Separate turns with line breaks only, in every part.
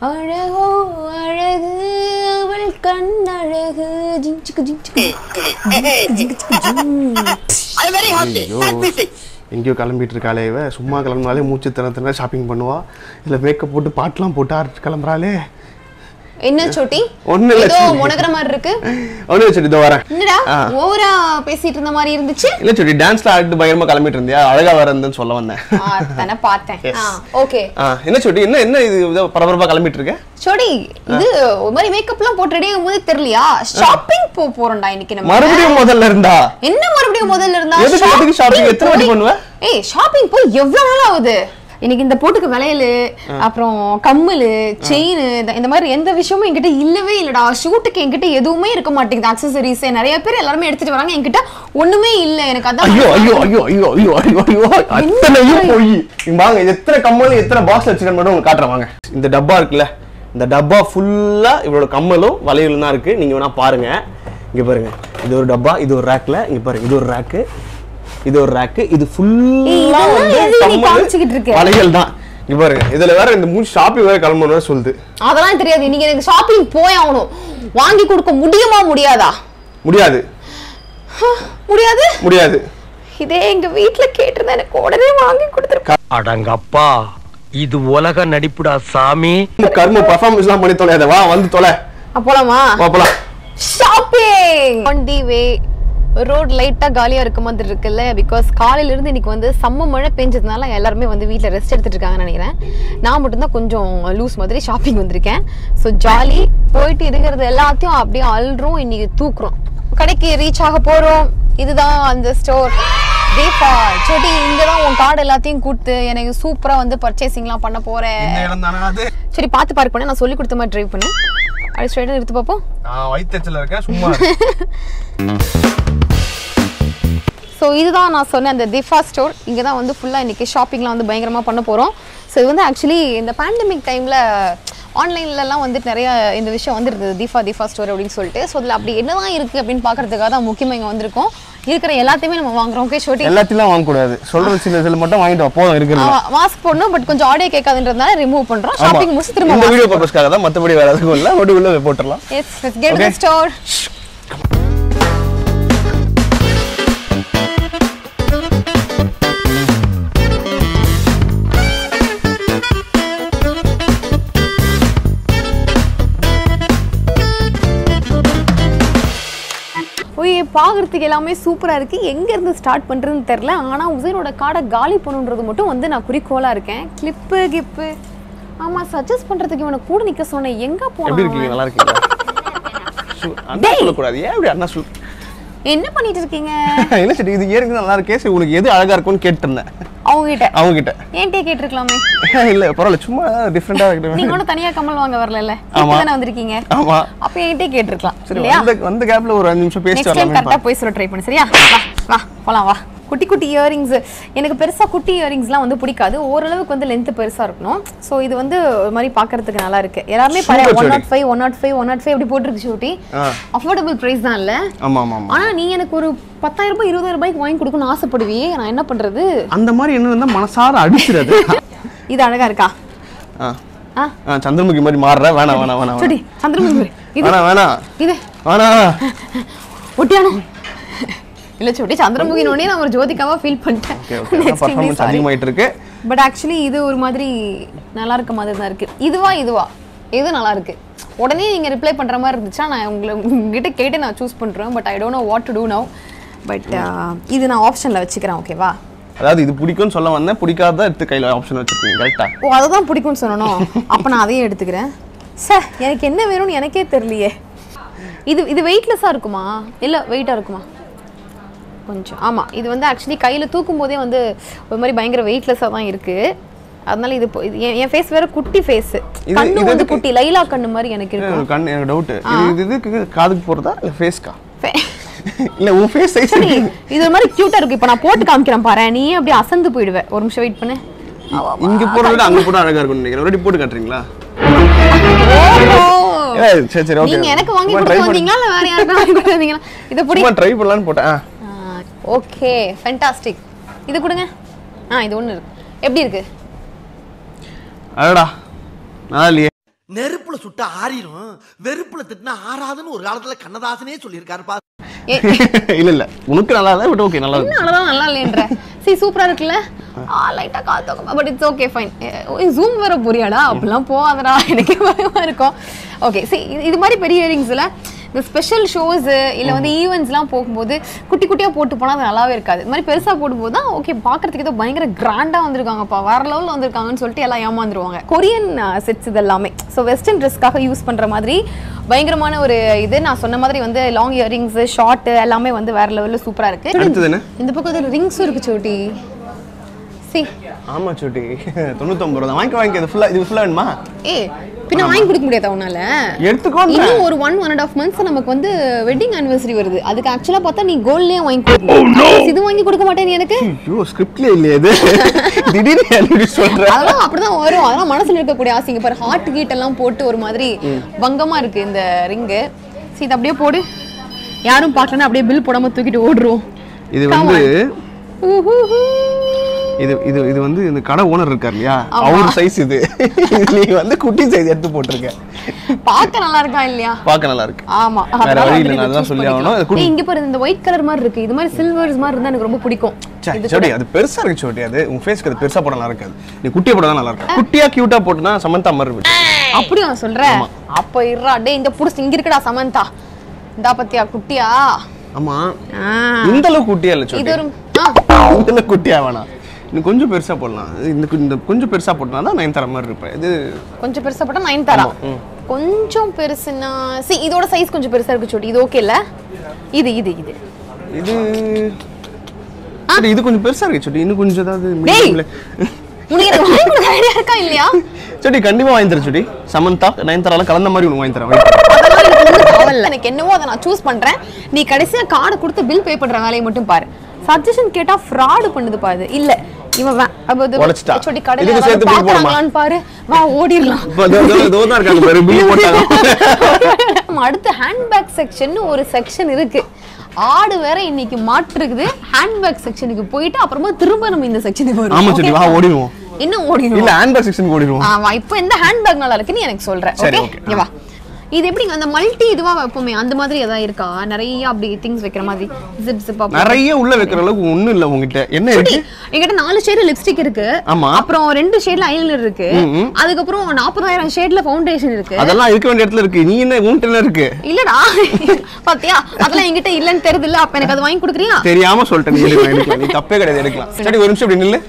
அழகோ அழகு அவள் கண்ணழகு ஜிங்சிக்கு ஜிங்சிக்கு
எங்கேயோ கிளம்பிட்டு இருக்காளே இவ சும்மா கிளம்பினாலே மூச்சு திணத்தின ஷாப்பிங் பண்ணுவா இல்லை மேக்கப் போட்டு பாட்டுலாம் போட்டு கிளம்புறாளே
என்ன சோட்டி
ஒண்ணு இல்ல
ஏதோ முனகற மாதிரி இருக்கு
ஒண்ணு இல்ல சோட்டி இதோ வரேன்
என்னடா ஓவரா பேசிட்டு இருந்த மாதிரி இருந்துச்சு
இல்ல சோட்டி டான்ஸ்ல ஆடிட்டு பயங்கரமா கிளம்பிட்டு இருந்தியா அழகா வரேன்னு சொல்ல வந்தேன்
தான பார்த்தேன் ஓகே
என்ன சோட்டி என்ன இது பரபரப்பா கிளம்பிட்டு இருக்க
சோடி இது ஒரு மாதிரி மேக்கப்லாம் போட்டு ரெடி ஆகும்போது தெரியலையா ஷாப்பிங் போறோம்டா இன்னைக்கு நம்ம
மறுபடியும் முதல்ல இருந்தா
என்ன மறுபடியும் முதல்ல இருந்தா
எதுக்கு ஷாப்பிங் எத்தனை வாட்டி பண்ணுவ
ஏய் ஷாப்பிங் போய் எவ்வளவு நாள் ஆகுது இன்னைக்கு இந்த போட்டுக்கு வளையல் அப்புறம் கம்மல் செயின் இந்த மாதிரி எந்த விஷயமும் என்கிட்ட இல்லவே இல்லடா ஷூட்டுக்கு என்கிட்ட எதுவுமே இருக்க மாட்டேங்குது அக்சசரிஸ் நிறைய பேர் எல்லாரும் எடுத்துட்டு வராங்க என்கிட்ட ஒண்ணுமே இல்ல எனக்கு அதான்
ஐயோ ஐயோ ஐயோ ஐயோ ஐயோ ஐயோ ஐயோ அத்தனையும் போய் வாங்க எத்தனை கம்மல் எத்தனை பாக்ஸ் வச்சிருக்கேன் மட்டும் உங்களுக்கு காட்டுறேன் வாங்க இந்த டப்பா இருக்குல்ல இந்த டப்பா ஃபுல்லா இவரோட கம்மலும் வளையலும் தான் இருக்கு நீங்க வேணா பாருங்க இங்க பாருங்க இது ஒரு டப்பா இது ஒரு ரேக்ல இங்க பாருங்க இது ஒரு ரேக்கு இது ஒரு ரேக் இது ஃபுல்லா
காமிச்சிட்டு இருக்கு
வளையல் தான் இங்க பாருங்க இதுல வேற இந்த மூணு ஷாப்பிங் வேற கிளம்பணும் சொல்லுது
அதெல்லாம் தெரியாது நீங்க எனக்கு ஷாப்பிங் போய் ஆகணும் வாங்கி கொடுக்க முடியுமா முடியாதா
முடியாது
முடியாது
முடியாது
இதே எங்க வீட்ல கேட்டிருந்தா எனக்கு உடனே வாங்கி கொடுத்துருப்பா
அடங்கப்பா இது உலக நடிப்புடா சாமி
கர்ம பெர்ஃபார்மன்ஸ்லாம் பண்ணி தொலையாத வா வந்து தொலை
போலாமா
போலாம்
shopping on the way road லைட்டா காலியா இருக்க மாதிரி இருக்குல்ல பிகாஸ் காலையில இருந்து இன்னைக்கு வந்து செம்ம மழை பெஞ்சதுனால எல்லாருமே வந்து வீட்ல ரெஸ்ட் எடுத்துட்டு இருக்காங்கன்னு நினைக்கிறேன் நான் மட்டும் தான் கொஞ்சம் லூஸ் மாதிரி ஷாப்பிங் வந்திருக்கேன் ஸோ ஜாலி போயிட்டு இருக்கிறது எல்லாத்தையும் அப்படியே அல்றோம் இன்னைக்கு தூக்குறோம் கடைக்கு ரீச் ஆக போறோம் இதுதான் அந்த ஸ்டோர் தீபா சோட்டி இங்கதான் உன் கார்டு எல்லாத்தையும் கூட்டு எனக்கு சூப்பரா வந்து பர்ச்சேசிங்லாம் பண்ண போறேன் சரி பார்த்து பார்க் பண்ண நான் சொல்லி கொடுத்த மாதிரி டிரைவ் பண்ணு அப்படி ஸ்ட்ரைட்டா எடுத்து பார்ப்போம்
வயிற்றுல இருக்கேன் சும்மா
ஸோ இதுதான் நான் சொன்னேன் அந்த திஃபா ஸ்டோர் இங்கே தான் வந்து ஃபுல்லாக இன்றைக்கி ஷாப்பிங்லாம் வந்து பயங்கரமாக பண்ண போகிறோம் ஸோ இது வந்து ஆக்சுவலி இந்த பேண்டமிக் டைமில் ஆன்லைன்லலாம் வந்துட்டு நிறைய இந்த விஷயம் வந்துருந்தது திஃபா ஸ்டோர் அப்படின்னு சொல்லிட்டு ஸோ அதில் அப்படி என்ன தான் இருக்குது அப்படின்னு பார்க்குறதுக்காக தான் முக்கியமாக இங்கே வந்திருக்கோம் இருக்கிற எல்லாத்தையுமே நம்ம வாங்குறோம் ஓகே ஷோட்டி
எல்லாத்தையும் வாங்கக்கூடாது சொல்கிற சில மட்டும் வாங்கிட்டு போதும் இருக்கிறது
மாஸ்க் போடணும் பட் கொஞ்சம் ஆடியோ கேட்காதுன்றதுனால ரிமூவ் பண்ணுறோம் ஷாப்பிங் முடிச்சு திரும்ப
இந்த வீடியோ பர்பஸ்க்காக தான் மற்றபடி வேறு எதுவும் இல்லை ஒரு உள்ள போட்டுடலாம்
yes let's get to the store பார்க்குறதுக்கு எல்லாமே சூப்பராக இருக்குது எங்கேருந்து ஸ்டார்ட் பண்ணுறதுன்னு தெரில ஆனால் உசைனோட காடை காலி பண்ணுன்றது மட்டும் வந்து நான் குறிக்கோளாக இருக்கேன் கிளிப்பு ஆமாம் சஜஸ்ட் பண்ணுறதுக்கு இவனை கூட நிற்க சொன்னேன் எங்கே போனோம்
நல்லா இருக்கீங்க
என்ன பண்ணிட்டு இருக்கீங்க
என்ன சரி இது ஏற்கனவே நல்லா இருக்கே சரி உங்களுக்கு எது அழகா இருக்கும்னு கேட்டிருந்தேன் அவங்க கிட்ட
ஏன்ட்டே கேட்டிருக்கலாமே
இல்ல பரவாயில்ல சும்மா டிஃபரெண்டா இருக்கு
நீங்க கூட தனியா கமல் வாங்க வரல இப்பதானே வந்திருக்கீங்க
ஆமா
அப்ப ஏன்ட்டே கேட்டிருக்கலாம்
சரி வந்த கேப்ல ஒரு 5 நிமிஷம் பேசிட்டு வரலாம்
கரெக்ட்டா போய் சொல்ல ட்ரை பண்ணு சரியா வா போலாம் வா குட்டி குட்டி இயரிங்ஸ் எனக்கு பெருசா குட்டி இயரிங்ஸ்லாம் வந்து பிடிக்காது ஓரளவுக்கு வந்து லென்த் பெருசா இருக்கணும் சோ இது வந்து ஒரு மாதிரி பார்க்கிறதுக்கு நல்லா இருக்கு எல்லாரும் பாரு 105 அப்படி போட்டுருக்கு ஷூட்டி அஃபோர்டபிள் பிரைஸ் தான் இல்ல
ஆமா
ஆனா நீ எனக்கு ஒரு 10,000 ரூபாய் 20,000 ரூபாய்க்கு வாங்கி கொடுக்கணும்னு ஆசைப்படுவியே நான் என்ன பண்றது
அந்த மாதிரி என்ன இருந்தா மனசார அடிச்சிரது
இது அழகா இருக்கா
சந்திரமுகி மாதிரி மாறற வேணாம்
சரி சந்திரமுகி
இது வேணாம்
இது ஒட்டியானோ இல்ல சோட்டி சந்திரமுகி நோனே நான் ஒரு ஜோதிகாவா ஃபீல் பண்ணிட்டேன்
பெர்ஃபார்மன்ஸ் அதிகமாயிட்டு இருக்கு
பட் एक्चुअली இது ஒரு மாதிரி நல்லா இருக்க மாதிரி தான் இருக்கு இதுவா இது நல்லா இருக்கு உடனே நீங்க ரிப்ளை பண்ற மாதிரி இருந்துச்சா நான் உங்ககிட்ட கேட்டு நான் சூஸ் பண்றேன் but I don't know what to do now but இது நான் ஆப்ஷன்ல வச்சுக்கிறேன் ஓகேவா
அதாவது இது பிடிக்கும்னு சொல்ல வந்தேன் பிடிக்காத எடுத்து கையில ஆப்ஷன் வச்சிருக்கீங்க கரெக்ட்டா
ஓ அததான் பிடிக்கும்னு சொன்னனோ அப்ப நான் அதையே எடுத்துக்கிறேன் சார் எனக்கு என்ன வேணும்னு எனக்கே தெரியலையே இது வெயிட்லெஸ்ஸா இருக்குமா இல்ல வெயிட்டா இருக்குமா கொஞ்சம் ஆமா இது வந்து एक्चुअली கையில தூக்கும் போதே வந்து ஒரு மாதிரி பயங்கர வெயிட்லெஸ்ஸா தான் இருக்கு அதனால இது என் ஃபேஸ் வேற குட்டி ஃபேஸ் கண்ணு வந்து குட்டி லைலா கண்ணு மாதிரி எனக்கு இருக்கு
கண்ணு எனக்கு டவுட் இது காதுக்கு போறதா இல்ல ஃபேஸ்க்கா இல்ல உன் ஃபேஸ் சைஸ்
இது ஒரு மாதிரி கியூட்டா இருக்கு இப்போ நான் போட்டு காமிக்கிறேன் பாரு நீ அப்படியே அசந்து போய்டுவே ஒரு நிமிஷம் வெயிட் பண்ணு
இங்க போறத அங்க போட அழகா இருக்கும் நினைக்கிறேன் ரெடி போட்டு காட்றீங்களா சரி சரி ஓகே
நீங்க எனக்கு வாங்கி கொடுத்து வந்தீங்களா இல்ல வேற யாருக்கு வாங்கி கொடுத்து வந்தீங்களா இத புடி
நான் ட்ரை பண்ணலாம்னு போட்டேன்
ஓகே ஃபேண்டாஸ்டிக் இது கொடுங்க இது ஒண்ணு இருக்கு எப்படி இருக்கு
அடடா நல்லா இல்லையே
நெருப்புல சுட்டா ஆறிரும், வெறுப்புல திட்டினா ஆறாதுன்னு ஒரு காலத்துல கண்ணதாசனே சொல்லியிருக்காருப்பா.
இல்ல உனக்கு நல்லா இல்ல, பட் ஓகே நல்லா இருக்கு.
அவ்வளவுதான் நல்லா இல்லைன்ற. சரி சூப்பரா இருக்குல்ல, லைட்டா காத்தோகம், but it's okay fine. Zoom வர புரியாடா, அப்படிலாம் போகாதடா, எனக்கு பயமா இருக்கும். ஓகே சரி, இது மாதிரி பெரிய இயரிங்ஸ்ல இந்த ஸ்பெஷல் ஷோஸ் இல்ல வந்து ஈவெண்ட்ஸ்லாம் போகும்போது குட்டி குட்டியா போட்டு போனா அது நல்லாவே இருக்காது. இது மாதிரி பெருசா போடும்போது தான் ஓகே பாக்குறதுக்கு ஏதோ பயங்கர கிராண்டா வந்திருக்காங்கப்பா, வேற லெவல்ல வந்திருக்காங்கன்னு சொல்லிட்டு எல்லாம் ஏமாந்துருவாங்க. கொரியன் செட்ஸ் இது எல்லாமே ஸோ வெஸ்டர்ன் ட்ரெஸ்க்காக யூஸ் பண்ற மாதிரி பயங்கரமான ஒரு இது. நான் சொன்ன மாதிரி வந்து லாங் இயரிங்ஸ், ஷார்ட் எல்லாமே வந்து வேற லெவல்ல சூப்பரா இருக்கு. இந்த பக்கம் ரிங்ஸும் இருக்கு சோட்டி. சி
ஆமா சோட்டி 99 ரூபாய் வாங்கி இது ஃபுல்லா, இது ஃபுல்லா வேணுமா?
பின்ன வாங்கி கொடுக்க முடியாதா உன்னால?
எடுத்துக்கோ.
இன்னும் ஒரு 1.5 months நமக்கு வந்து வெட்டிங் ஆனிவர்சரி வருது. அதுக்கு ஆக்சுவலா பார்த்தா நீ கோல்ட்லயே வாங்கி கொடுக்கணும். இது வாங்கி கொடுக்க மாட்டேன் நீ எனக்கு?
ஐயோ ஸ்கிரிப்ட்ல இல்லையே இது. திடீர்னு எப்படி சொல்ற?
அதெல்லாம் அப்படிதான் வரும். அதெல்லாம் மனசுல இருக்கக்கூடிய ஆசைங்க பாரு, ஹார்ட் கீட் எல்லாம் போட்டு ஒரு மாதிரி வங்கமா இருக்கு இந்த ரிங்கு. சரி இது அப்படியே போடு, யாரும் பார்க்கலன்னா அப்படியே பில் போடாம தூக்கிட்டு ஓடுறோம்.
இது வந்து இது இது இது வந்து இந்த கடை ஓனர் இருக்கார் இல்லையா, அவர் சைஸ் இது. நீ வந்து குட்டி சைஸ் எடுத்து போட்டுருக்க.
பார்க்க நல்லா இருக்கா இல்லையா?
பார்க்க நல்லா இருக்கு.
ஆமா
வேற வழி இல்ல, நான் அதான் சொல்லி ஆகணும்.
இங்க பாரு இந்த ஒயிட் கலர் மாதிரி இருக்கு, இது மாதிரி சில்வர்ஸ் மாதிரி இருந்தா எனக்கு ரொம்ப பிடிக்கும்.
சோடி அது பெருசா இருக்கு சோடி, அது உங்க ஃபேஸ்க்கு அது பெருசா போட நல்லா இருக்காது. நீ குட்டியா போட்டா நல்லா இருக்கும். குட்டியா கியூட்டா போட்டுனா சமந்தா மாதிரி இருக்கு.
அப்படியே நான் சொல்றேன். அப்ப இருடா டேய், இந்த புடிச்சு இங்க இருக்குடா சமந்தா. இந்தா பத்தியா குட்டியா?
ஆமா இந்த அளவுக்கு குட்டியா இல்ல சோடி,
இது ஒரு
இந்த அளவுக்கு குட்டியா வேணாம், இன்னும் கொஞ்சம் பெருசா போடலாம். இந்த கொஞ்சம் பெருசா போட்டா தான் நயன்தாரா மாதிரி இருப்பேன். இது கொஞ்சம் பெருசா போட்டா நயன்தாரா. கொஞ்சம் பெருசுனா சி இதோட சைஸ் கொஞ்சம் பெருசா இருக்கு சோடி. இது ஓகே இல்ல? இது இது இது இது சரி, இது கொஞ்சம் பெருசா இருக்கு சோடி. இன்னும் கொஞ்சம் ஏதாவது மீடியம்ல உனக்கு வாங்கி கொடுக்க ஐடியா இருக்கா இல்லையா? சோடி கண்டிப்பா வாங்கி தரேன் சோடி. சமந்தா நயன்தாரால கலந்த மாதிரி உனக்கு வாங்கி தரேன்.
எனக்கு என்னவோ அதை நான் சூஸ் பண்றேன். நீ கடைசியா கார்டு கொடுத்து பில் பே பண்ற வேலையை மட்டும் பாரு. சஜஷன் கேட்டா ஃப்ராட் பண்ணுது பாரு. இல்ல இவன் சோடி கடையில பாக்குறாங்களான்னு பாரு, வா ஓடிடலாம். அடுத்து ஹேண்ட்பேக் செக்ஷன் ஒரு செக்ஷன் இருக்கு. ஆடு வேற இன்னைக்கு மாட்டிருக்குது. ஹேண்ட்பேக் செக்ஷனுக்கு போயிட்டு அப்புறமா திரும்ப நம்ம இந்த செக்ஷனுக்கு வருவோம்.
ஆமா சோடி வா ஓடிடுவோம்.
இன்னும் ஓடிடுவோம்.
இல்ல ஹேண்ட்பேக் செக்ஷனுக்கு ஓடிடுவோம்.
ஆமா இப்போ இந்த ஹேண்ட்பேக் நல்லா இருக்குன்னு எனக்கு சொல்றேன். ஓகே வா. இது எப்படிங்க அந்த மல்டி இதுவா வைப்போமே அந்த மாதிரி ஏதாவது இருக்கா? நிறைய அப்படி திங்ஸ் வைக்கிற மாதிரி ஜிப் ஜிப் அப்ப நிறைய
உள்ள வைக்கிற அளவுக்கு ஒண்ணும் இல்ல உங்ககிட்ட. என்ன இருக்கு?
என்கிட்ட 4 ஷேட் லிப்ஸ்டிக் இருக்கு. அப்புறம் 2 ஷேட்ல ஐலைனர் இருக்கு. அதுக்கு அப்புறம் 40,000 ஷேட்ல ஃபவுண்டேஷன் இருக்கு.
அதெல்லாம் இருக்க வேண்டிய இடத்துல இருக்கு. நீ என்ன உன்கிட்ட இருக்கு?
இல்லடா பாத்தியா, அதெல்லாம் என்கிட்ட இல்லன்னு தெரியுது இல்ல. அப்ப எனக்கு அது வாங்கி கொடுக்குறியா?
தெரியாம சொல்லிட்டேன். நீ எடுக்கலாம், நீ தப்பே கிடையாது, எடுக்கலாம். சரி ஒரு நிமிஷம் அப்படி நில்லு.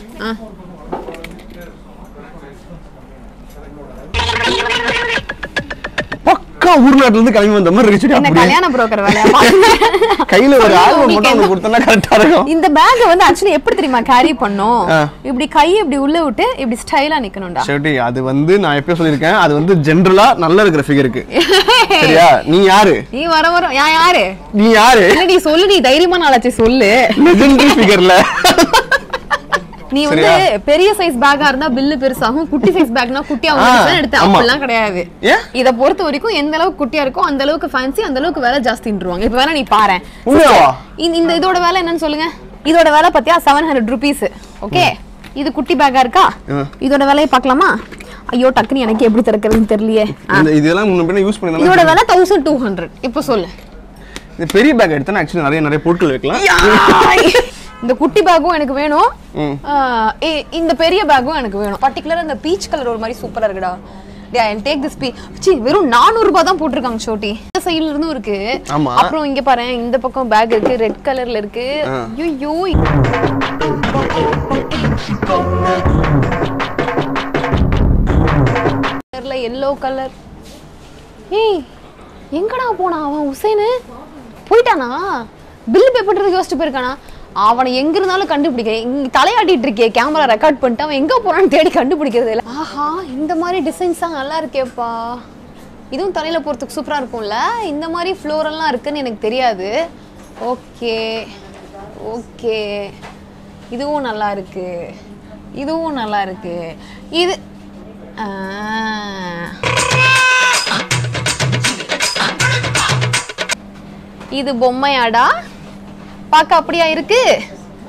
ஊர்நாட்டுல இருந்து கிளம்பி வந்த மாதிரி இருக்கு.
என்ன கல்யாண புரோக்கர் வேலையா?
கையில ஒரு ஆல்பம் மட்டும் வந்து கொடுத்தா கரெக்ட்டா இருக்கும்.
இந்த பேக் வந்து एक्चुअली எப்படி தெரியுமா கேரி பண்ணனும்? இப்படி கை இப்படி உள்ள விட்டு இப்படி ஸ்டைலா நிக்கணும்டா.
சரி அது வந்து நான் எப்பவே சொல்லிருக்கேன், அது வந்து ஜெனரலா நல்ல இருக்கிற ஃபிகருக்கு. சரியா? நீ யாரு? நீ வர யாரு? நீ யாரு? இல்ல நீ சொல்லு, நீ தைரியமா நாளாச்சு சொல்லு. லெஜெண்டரி ஃபிகர்ல நீ வந்து பெரிய சைஸ் பேக்கா இருந்தா பில்லு பெருசாகும், குட்டி சைஸ் பேக்னா குட்டியாகும் எடுத்து அப்படிலாம் கிடையாது. இத பொறுத்த வரைக்கும் எந்த அளவுக்கு குட்டியா இருக்கோ அந்த அளவுக்கு ஃபேன்சி, அந்த அளவுக்கு விலை ஜாஸ்தின்றுவாங்க. இப்ப வேணா நீ பாரு இந்த இதோட விலை என்னன்னு சொல்லுங்க. இதோட விலை பத்தியா 700 rupees. ஓகே இது குட்டி பேக்கா இருக்கா? இதோட விலையை பார்க்கலாமா? ஐயோ டக்குனு எனக்கு எப்படி திறக்கிறதுன்னு தெரியலையே. இதெல்லாம் முன்ன யூஸ் பண்ணி
இதோட விலை 1200. இப்போ சொல்லு.
இந்த பெரிய பேக் எடுத்தா एक्चुअली நிறைய பொருட்கள் வைக்கலாம்.
இந்த குட்டி பேக்கும் எனக்கு வேணும், இந்த பெரிய பேக்கும் எனக்கு வேணும். பர்టిక్యులர் இந்த பீச் கலர் ஒரு மாதிரி சூப்பரா இருக்குடா. டேய் ஐ டேக் திஸ் வெறும் 400 ரூபாய் தான் போட்டுருக்காங்க ஷோட்டி. இந்த சைடுல இருந்தும் இருக்கு. அப்புறம் இங்க பாரு இந்த பக்கம் பேக் இருக்கு, ரெட் கலர்ல இருக்கு. ஐயோ கலர்ல yellow கலர். ஏய் எங்கடா போனா அவன்? ஹுசைன் போயிட்டானா? பில் பே பண்றதுக்கு யோசிச்சு போயிருக்கானா? அவனை எங்க இருந்தாலும் கண்டுபிடிக்க இங்க தலையாட்டிட்டு இருக்கே, கேமரா ரெக்கார்ட் பண்ணிட்டு அவன் எங்க போறான்னு தேடி கண்டுபிடிக்கிறது இல்ல. ஆஹா இந்த மாதிரி டிசைன்ஸ் தான் நல்லா இருக்கேப்பா. இதுவும் தலையில போறதுக்கு சூப்பரா இருக்கும்ல. இந்த மாதிரி ஃப்ளோரெல்லாம் இருக்குன்னு எனக்கு தெரியாது. ஓகே ஓகே இதுவும் நல்லா இருக்கு, இதுவும் நல்லா இருக்கு. இது இது பொம்மையாடா? பார்க்க அப்படியா இருக்கு?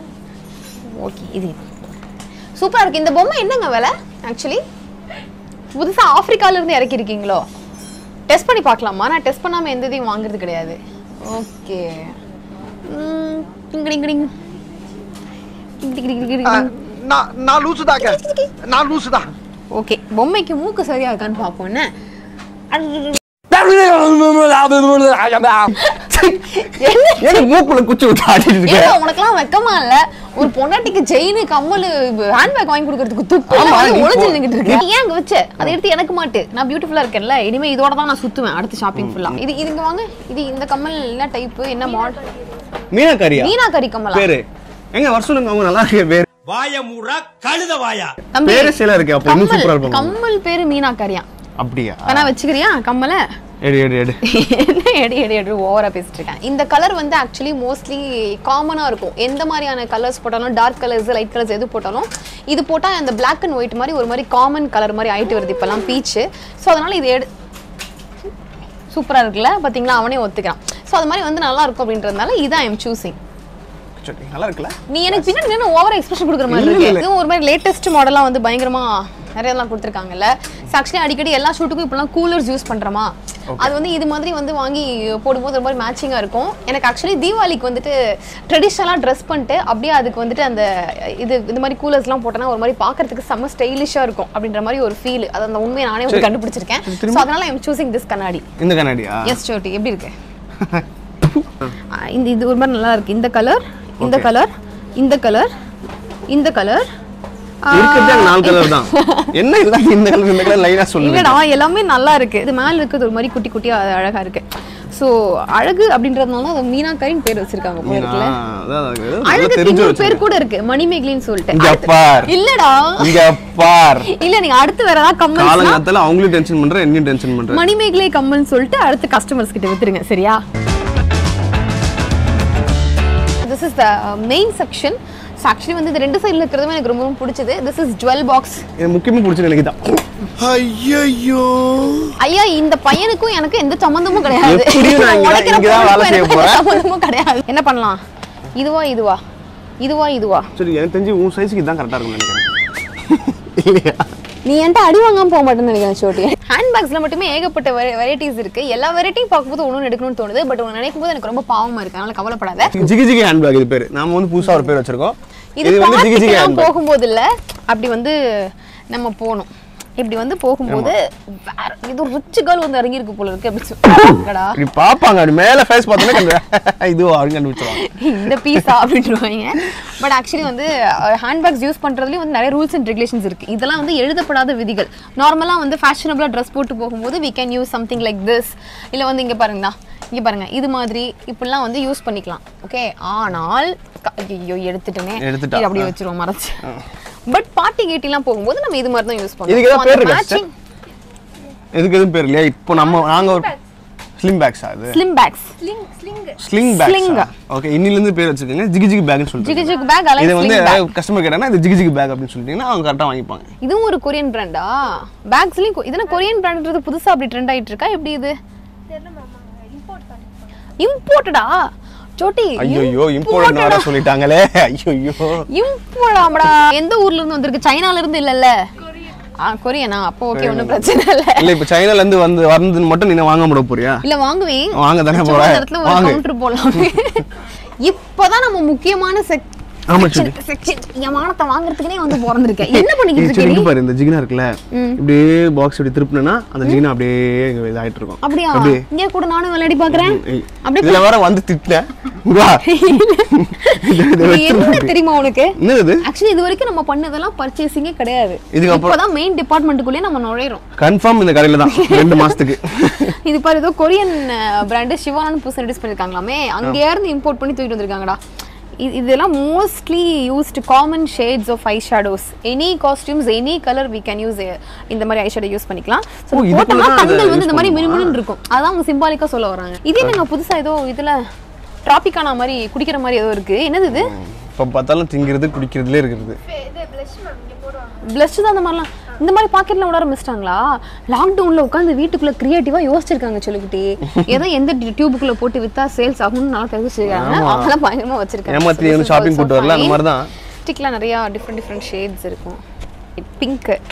ஓகே இது சூப்பரா இருக்கு. இந்த பொம்மை என்னங்க விலை? ஆக்சுவலி புதுசா ஆப்பிரிக்கால இருந்து இறக்கி இருக்கீங்களோ? டெஸ்ட் பண்ணி பார்க்கலாமா? நான் டெஸ்ட் பண்ணாம எந்த இதையும் வாங்குறது கிடையாது. ஓகே.
நான் லூசுதாங்க. நான் லூசுதா.
ஓகே, பொம்மைக்கு மூக்கு சரியா இருக்கான்னு பாப்போம். என்ன
மூக்குல குச்சி விட்டு ஆடிட்டு இருக்க.
உனக்கெல்லாம் வெக்கமா இல்ல? ஒரு பொண்டாட்டிக்கு செயின் கம்மல் ஹேண்ட்பேக் வாங்கி கொடுக்கறதுக்கு துப்பு ஒளிஞ்சு நின்னுட்டு இருக்கு. ஏன் அங்க வச்ச? அதை எடுத்து எனக்கு மாட்டு. நான் பியூட்டிஃபுல்லா இருக்கேன்ல, இனிமே இதோட தான் நான் சுத்துவேன் அடுத்த ஷாப்பிங் ஃபுல்லா. இதுங்க வாங்க. இந்த கம்மல் என்ன டைப், என்ன மாடல்?
மீனாக்கரியா?
மீனாக்கரி கம்மல்
பேரு எங்க வர சொல்லுங்க. அவங்க நல்லா இருக்கு பேரு.
வாய மூடா கழுத வாயா.
பேரு சில இருக்கு. அப்ப இன்னும் சூப்பரா இருக்கும்.
கம்மல் பேரு மீனாக்கரியா?
அப்படியா?
நான் வச்சுக்கிறியா கம்மல?
எடு எடு எடு.
என்ன எடு ஓவரா பேசிட்டு இருக்கேன். இந்த கலர் வந்து ஆக்சுவலி மோஸ்ட்லி காமனா இருக்கும். எந்த மாதிரியான கலர்ஸ் போட்டாலும், டார்க் கலர்ஸ் லைட் கலர்ஸ் எது போட்டாலும், இது போட்டா அந்த பிளாக் அண்ட் ஒயிட் மாதிரி ஒரு மாதிரி காமன் கலர் மாதிரி ஆயிட்டு வருது இப்பெல்லாம் பீச். ஸோ அதனால இது சூப்பரா இருக்குல்ல, பாத்தீங்களா? அவனே ஒத்துக்கிறான். ஸோ அது மாதிரி வந்து நல்லா இருக்கும் அப்படின்றதுனால இதான் ஐம் சூசிங்.
நல்லா இருக்குல்ல?
நீ எனக்கு பின்னாடி ஓவரா எக்ஸ்பிரஷன் கொடுக்குற மாதிரி இருக்கு. இதுவும் ஒரு மாதிரி லேட்டஸ்ட் மாடலா வந்து பயங்கரமா நிறையலாம் கொடுத்துருக்காங்கல்ல. ஆக்சுவலி அடிக்கடி எல்லா ஷூட்டுக்கும் இப்பெல்லாம் கூலர்ஸ் யூஸ் பண்றோமா, அது வந்து இது மாதிரி வந்து வாங்கி போடும்போது ரொம்ப மேட்சிங்கா இருக்கும். எனக்கு ஆக்சுவலி தீபாவளிக்கு வந்துட்டு ட்ரெடிஷ்னலா ட்ரெஸ் பண்ணிட்டு அப்படியே அதுக்கு வந்துட்டு அந்த இந்த மாதிரி கூலர்ஸ்லாம் போட்டோன்னா ஒரு மாதிரி பார்க்கறதுக்கு செம்ம ஸ்டைலிஷா இருக்கும் அப்படின்ற மாதிரி ஒரு ஃபீல். அது அந்த உண்மையை நானே வந்து கண்டுபிடிச்சிருக்கேன். ஸோ அதனால ஐ எம் சூசிங் திஸ் கண்ணாடி.
இந்த கண்ணாடியா?
எஸ் சோட்டி, எப்படி இருக்கு? இது ஒரு மாதிரி நல்லா இருக்கு. இந்த கலர், இந்த கலர், இந்த கலர், இந்த கலர்
இருக்குதே 4 கலர் தான். என்ன இல்ல இந்த கலர் இந்த கலர் லைனா சொல்லுங்க.
இல்லடா, எல்லாமே நல்லா இருக்கு. இது மேல இருக்குது ஒரு மாதிரி குட்டி குட்டியா அழகா இருக்கு. சோ அழகு அப்படின்றதுனால அது மீனாக்கரின்னு பேர் வச்சிருக்காங்க போல இருக்குல. அழகு இன்னொரு பேர் கூட இருக்கு, மணிமேகலைன்னு சொல்லிட்டு.
இங்க பார்.
இல்லடா
இங்க பார்.
இல்ல நீங்க அடுத்து வேற ஏதாவது கம்மல்
காலங்கத்துல அவங்களும் டென்ஷன் பண்றேன், என்னையும் டென்ஷன் பண்றேன்.
மணிமேகலை கம்மல்னு சொல்லிட்டு அடுத்து கஸ்டமர்ஸ் கிட்ட வித்துருங்க, சரியா? This is the main section. So actually வந்து இந்த ரெண்டு சைடுல இருக்குறதுமே எனக்கு ரொம்ப பிடிச்சது. This is jewel box.
இது முக்கியமா பிடிச்சது எனக்கு தான்.
ஐயோ
ஐயா, இந்த பையனுக்கும் எனக்கு எந்த சம்பந்தமும் கிடையாது.
எப்படியும் நான் இங்க தான் வேலை செய்ய போறேன்.
சம்பந்தமும் கிடையாது. என்ன பண்ணலாம்? இதுவா?
சரி, எனக்கு தெரிஞ்சு உன் சைஸ்க்கு இதான் கரெக்ட்டா இருக்கும்னு நினைக்கிறேன். இல்லையா?
நீ என்கிட்ட அடி வாங்காம போக மாட்டேன்னு நினைக்கிறேன் ஷோட்டி. ஹேண்ட்பேக்ஸ்ல மட்டுமே ஏகப்பட்ட வெரைட்டிஸ் இருக்கு. எல்லா வெரைட்டியும் பார்க்கும்போது ஒன்றும் எடுக்கணும்னு தோணுது. பட் ஒன்று நினைக்கும் போது எனக்கு ரொம்ப பாவமா இருக்கு. அதனால கவலைப்படாத.
ஜிகி ஜிகி ஹேண்ட்பேக் இது பேரு. நாம வந்து புதுசா ஒரு பேர் வச்சிருக்கோம்.
இது வந்து ஜிகி ஜிகி ஹேண்ட்பேக். போகும்போது இல்ல, அப்படி வந்து நம்ம போணும். இப்படி வந்து போகும்போது இது ரிச் கேர்ள் வந்து இறங்கி இருக்கு போல இருக்கு அப்படி சொல்லுடா.
இப்படி பாப்பாங்க, அப்படி மேல ஃபேஸ் பார்த்தோன்னே இதுவா அப்படின்னு கண்டுபிடிச்சிருவாங்க.
இந்த பீஸா அப்படின்றாங்க. பட் ஆக்சுவலி வந்து ஹேண்ட்பேக்ஸ் யூஸ் பண்றதுலயும் வந்து நிறைய ரூல்ஸ் அண்ட் ரெகுலேஷன்ஸ் இருக்கு. இதெல்லாம் வந்து எழுதப்படாத விதிகள். நார்மலா வந்து ஃபேஷனபிளா ட்ரெஸ் போட்டு போகும்போது we can use something like this. இல்ல வந்து இங்க பாருங்க இது மாதிரி இப்படிலாம் வந்து யூஸ் பண்ணிக்கலாம். ஓகே, ஆனால் ஐயோ எடுத்துட்டேனே, அப்படியே வச்சிருவோம் மறைச்சு. பட் பார்ட்டி கேட்டிலாம் போகும்போது நம்ம இது மாதிரி தான் யூஸ் பண்ணுவோம்.
இதுக்கு ஏதாவது பேர் இருக்கா? இதுக்கு எதுவும் பேர் இல்லையா? இப்போ நாங்க ஒரு ஸ்லிம் பேக்ஸா? அது slim bags, sling bags. Okay, இன்னில இருந்து பேர் வச்சிருக்கீங்க ஜிகி ஜிகி பேக்னு சொல்லிட்டு.
ஜிகி ஜிகி பேக் அலைன்.
இது வந்து கஸ்டமர் கேட்டானா இது ஜிகி ஜிகி பேக் அப்படினு சொல்லிட்டீங்கன்னா அவங்க கரெக்ட்டா வாங்கிப்பாங்க.
இதுவும் ஒரு கொரியன் பிராண்டா? பேக்ஸ்லயும் இதென்ன கொரியன் பிராண்ட்ன்றது புதுசா அப்படி ட்ரெண்ட் ஆயிட்டு இருக்கா? எப்படி இது? தெரியல மாமா, இம்போர்ட் பண்ணிருக்காங்க. இம்போர்ட்டடா? சோட்டி,
ஐயோ இம்போர்ட் நாடா சொல்லிட்டாங்களே. ஐயோ
இம்போர்ட்டாம்டா. எந்த ஊர்ல இருந்து வந்திருக்கு? சைனால இருந்து இல்லல்ல? கொரியனா? அப்போ ஓகே, ஒண்ணும் பிரச்சனை இல்ல.
இல்ல இப்ப சைனால இருந்து வந்தது மட்டும் நீங்க வாங்க முடிய போறியா?
இல்ல வாங்குவேன்.
வாங்க தானே போறேன்.
இந்த இடத்துல ஒரு கவுண்டர் போலாம். இப்போதான் நம்ம முக்கியமான செக்ஷன் யமானத்தை வாங்குறதுக்குனே வந்து போறந்திருக்கேன். என்ன பண்ணிக்கிட்டு இருக்கீங்க?
பாரு, இந்த ஜிகினா இருக்குல, இப்படியே பாக்ஸ் இப்படி திருப்புனா அந்த ஜிகினா அப்படியே இங்க ஆயிட்டு இருக்கும்.
அப்படியே இங்க கூட நானும் விளையாடி பாக்குறேன். அப்படியே
இதுல வர வந்து திட்டேன். வா,
என்ன தெரியுமா உனக்கு?
என்னது?
ஆக்சுவலி இது வரைக்கும் நம்ம பண்ணதெல்லாம் பர்ச்சேசிங்கே கிடையாது. இப்போதான் மெயின் டிபார்ட்மெண்ட்டுக்குள்ளே நம்ம நுழைறோம்.
கன்ஃபார்ம் இந்த கடையில தான் 2 மாசத்துக்கு.
இது பாரு, ஏதோ கொரியன் பிராண்ட் சிவானான்னு புதுசா ரெடியூஸ் பண்ணிருக்காங்களாமே, அங்கேயே இருந்து இம்போர்ட் பண்ணி தூக்கிட்டு வந்திருக்காங்கடா. இதெல்லாம் mostly used common shades of eye shadows. Any costumes, any colour we can use. இந்த மாதிரி ஐ ஷேடோ யூஸ் பண்ணிக்கலாம். ஸோ போட்டோம்னா கண்கள் வந்து இந்த மாதிரி மினுமினுன்னு இருக்கும். அதான் அவங்க சிம்பாலிக்கா சொல்ல வராங்க. இதே நாங்கள் புதுசா ஏதோ இதுல டிராபிக்கான மாதிரி குடிக்கிற மாதிரி ஏதோ இருக்கு. என்னது இது?
இப்போ பார்த்தாலும் திங்கிறது குடிக்கிறதுலே இருக்குது.
பிளஷ் தான். அந்த மாதிரிலாம் இந்த மாதிரி பாக்கெட்ல விட ஆரம்பிச்சிட்டாங்களா? லாக்டவுன்ல உட்காந்து வீட்டுக்குள்ள கிரியேட்டிவா யோசிச்சிருக்காங்க சொல்லிக்கிட்டே. ஏதோ எந்த டியூபுக்குள்ள போட்டு வித்தா சேல்ஸ் ஆகும்னு நல்லா தெரிஞ்சிருக்காங்க. அவங்கள பயங்கரமா வச்சிருக்காங்க.
ஏமாத்தி வந்து ஷாப்பிங் போட்டு வரல அந்த மாதிரி தான்.
ஸ்டிக்ல நிறைய டிஃபரண்ட் ஷேட்ஸ் இருக்கும். பிங்க்,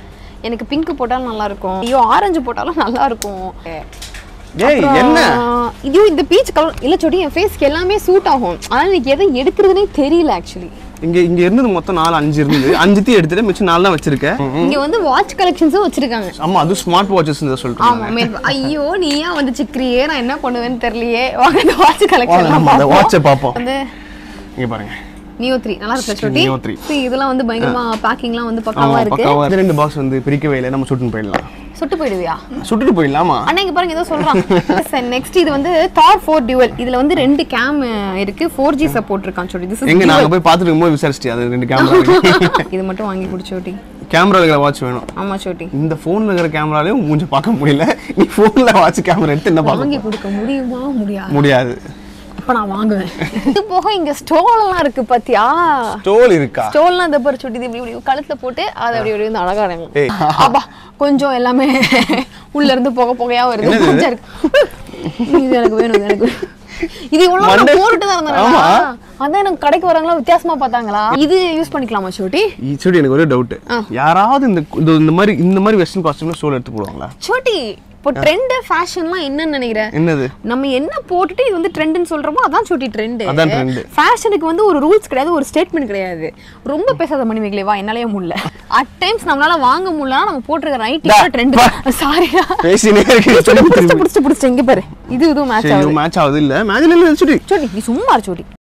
எனக்கு பிங்க் போட்டாலும் நல்லா இருக்கும், ஐயோ ஆரஞ்சு போட்டாலும் நல்லா இருக்கும்.
ஏய் என்ன
ஐயோ இந்த பீச் கலர் இல்ல சோடி, என் ஃபேஸ்க்கு எல்லாமே சூட் ஆகும். ஆனா எனக்கு எதை எடுக்கிறதுனே தெரியல ஆக்சுவலி.
இங்க இருந்தது மொத்தம் 4-5 இருந்தது, 5 எடுத்துட்டு மிச்சம் 4 தான் வச்சிருக்கேன்.
இங்க வந்து வாட்ச் கலெக்ஷன்ஸும் வச்சிருக்காங்க.
ஆமா அது ஸ்மார்ட் வாட்சஸ் சொல்றேன்.
ஆமா ஐயோ நீயா வந்து சிக்ரியே, நான் என்ன பண்ணுவேன்னு தெரியலையே. வாங்க அந்த வாட்ச் கலெக்ஷன்
அந்த வாட்சை பாப்போம்.
வந்து
இங்க பாருங்க
நியோ 3 நல்லா இருக்கு சோடி.
நியோ 3
இதெல்லாம் வந்து பயங்கரமா பேக்கிங்லாம் வந்து பக்காவா இருக்கு.
இந்த 2 பாக்ஸ் வந்து பிரிக்கவே இல்ல, நம்ம சுட்டுன்னு போயிடலாம்.
சுட்டு போயிடுவியா?
சுட்டுட்டு போயிடலாமா?
அண்ணா இங்க பாருங்க ஏதோ சொல்றான். நெக்ஸ்ட் இது வந்து Thor 4 Dual. இதுல வந்து 2 கேம் இருக்கு, 4G சப்போர்ட் இருக்கான் சோடி. this is
எங்க நாங்க போய் பாத்துட்டு இருக்கும்போது விசாரிச்சிட்டியா அது 2 கேமரா இருக்கு.
இது மட்டும் வாங்கி குடு சோடி.
கேமரா இருக்கிற வாட்ச் வேணும்.
ஆமா சோடி.
இந்த போன்ல இருக்கிற கேமராலயே மூஞ்ச பார்க்க முடியல, நீ போன்ல வாட்ச் கேமரா எடுத்து என்ன பார்க்க?
வாங்கி கொடுக்க முடியுமா?
முடியாது.
அப்ப நான் வாங்குவேன். இது போக இங்க ஸ்டோல் எல்லாம் இருக்கு பாத்தியா?
ஸ்டோல் இருக்கா?
ஸ்டோல்னா இந்த பாரு சுட்டி இப்படி கழுத்துல போட்டு அது அப்படி அப்படி வந்து அழகா இறங்கும். அப்பா கொஞ்சம் எல்லாமே உள்ள இருந்து புகையா வருது. கொஞ்சம் இருக்கு. இது எனக்கு வேணும், எனக்கு இது இவ்வளவு நான் போட்டுட்டு தான் இருந்தேன். அதான் எனக்கு கடைக்கு வரவங்களா வித்தியாசமா பார்த்தாங்களா? இது யூஸ் பண்ணிக்கலாமா சோட்டி?
சோட்டி எனக்கு ஒரு டவுட், யாராவது இந்த மாதிரி வெஸ்டர்ன் காஸ்டியூம்ல ஸ்டோல் எடுத்து போடுவாங்களா?
சோட்டி இப்போ ட்ரெண்ட் ஃபேஷன்லாம் என்னன்னு நினைக்கிறேன்? என்னது நம்ம என்ன போட்டுட்டு இது வந்து ட்ரெண்ட்னு சொல்றோமோ அதான் சோட்டி ட்ரெண்ட்.
அதான் ட்ரெண்ட்.
ஃபேஷனுக்கு வந்து ஒரு ரூல்ஸ் கிடையாது, ஒரு ஸ்டேட்மெண்ட் கிடையாது. ரொம்ப பேசாத மணிமேகலை வா, என்னாலயே முடியல. அட் டைம்ஸ் நம்மளால வாங்க முடியலனா நம்ம போட்டுருக்க நைட்டி ட்ரெண்ட். சாரிடா பேசினே இருக்கு. புடிச்சு இங்க பாரு, இது மேட்ச் ஆகுது.
மேட்ச் ஆகுது இல்ல, மேட்ச்ல இல்ல சோட்டி.
சோட்டி நீ சும்மா இரு சோட்டி.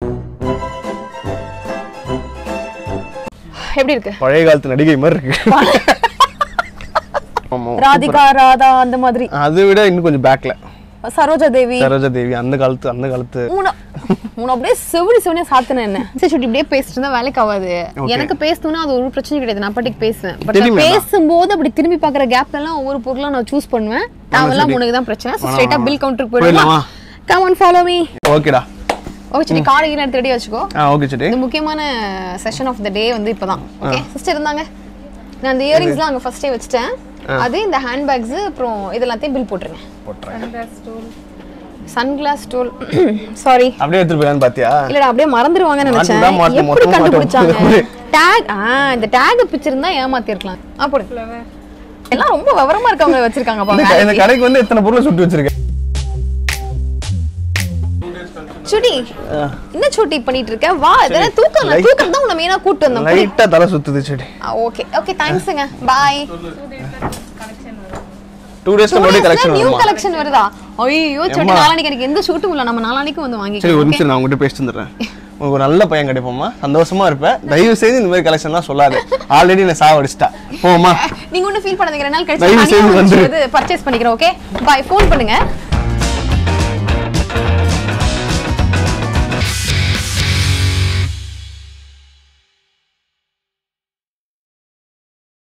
எப்படி இருக்கு?
பழைய காலத்து நடிகை மாதிரி இருக்கு.
ராதிகா ராதா அந்த மாதிரி.
அதை விட இன்னும் கொஞ்சம் பேக்ல
சரோஜா தேவி
அந்த காலத்து
உன அப்படியே செவனியா சாத்துன என்ன சரி சுட்டி இப்படியே பேசிட்டு இருந்தா வேலைக்கு ஆகாது. எனக்கு பேசணும்னா அது ஒரு பிரச்சனை கிடையாது, நான் பாட்டுக்கு பேசுவேன். பட் பேசும்போது அப்படி திரும்பி பாக்குற கேப்ல எல்லாம் ஒவ்வொரு பொருளா நான் சூஸ் பண்ணுவேன். அதெல்லாம் உனக்கு தான் பிரச்சனை. ஸ்ட்ரைட்டா பில் கவுண்டருக்கு போயிடலாம். Come on follow me.
ஓகேடா.
ஓகே சுட்டி கார்டு கீழ எடுத்து ரெடி வச்சுக்கோ.
ஓகே சுட்டி.
இந்த முக்கியமான செஷன் ஆஃப் தி டே வந்து இப்பதான். ஓகே சிஸ்டர் இருந்தாங்க, நான் அந்த இயரிங்ஸ்லாம் அங்க ஃபர்ஸ்டே வச்சிட்டேன். அது இந்த ஹேண்ட் பேக்ஸ் அப்புறம் இதெல்லாத்தையும் பில் போட்டுருங்க. சன்கிளாஸ் ஸ்டோல் சாரி அப்படியே எடுத்து போயிடான்னு பாத்தியா? இல்லடா அப்படியே மறந்துடுவாங்கன்னு நினைச்சேன். எப்படி கண்டுபிடிச்சாங்க? டாக் இந்த டாக் பிச்சிருந்தா ஏமாத்தி இருக்கலாம். போடு. எல்லாம் ரொம்ப விவரமா இருக்கவங்க வச்சிருக்காங்க பாருங்க. இந்த கடைக்கு வந்து எத்தனை பொருளை சுட்டு வச்சிருக்கேன். சுட்டி என்ன சுட்டி பண்ணிட்டு இருக்க? வா இதெல்லாம் தூக்கம் தான் உன்னை மெயினா கூட்டி வந்தோம். லைட்டா தலை சுத்துது சுட்டி. ஓகே தேங்க்ஸ்ங்க பை. 2 days முன்னாடி கலெக்ஷன் நியூ கலெக்ஷன் வருதா? ஐயோ சுட்டி நாளானிக்கு எனக்கு எந்த ஷூட்டும் இல்ல, நம்ம நாளானிக்கு வந்து வாங்கிக்கலாம். சரி ஒரு நிமிஷம் நான் உங்ககிட்ட பேசிட்டு வந்துறேன். உங்களுக்கு ஒரு நல்ல பையன் கிடைப்போமா, சந்தோஷமா இருப்ப. தயவு செய்து இந்த மாதிரி கலெக்ஷன்லாம் சொல்லாத, ஆல்ரெடி நான் சாவடிச்சிட்டா. போமா நீங்க ஒண்ணு ஃபீல் பண்ணாதீங்க, 2 நாள் கழிச்சு நான் வந்து பர்ச்சேஸ் பண்ணிக்கிறேன். Okay bye. ஃபோன் பண்ணுங்க.